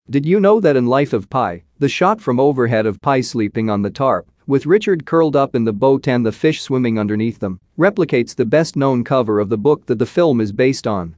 Did you know that in Life of Pi, the shot from overhead of Pi sleeping on the tarp, with Richard curled up in the boat and the fish swimming underneath them, replicates the best-known cover of the book that the film is based on?